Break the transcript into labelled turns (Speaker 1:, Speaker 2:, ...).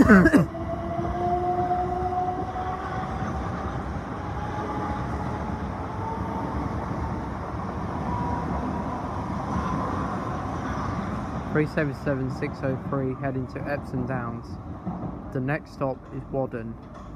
Speaker 1: (377 603) heading to Epsom Downs. The next stop is Wadden.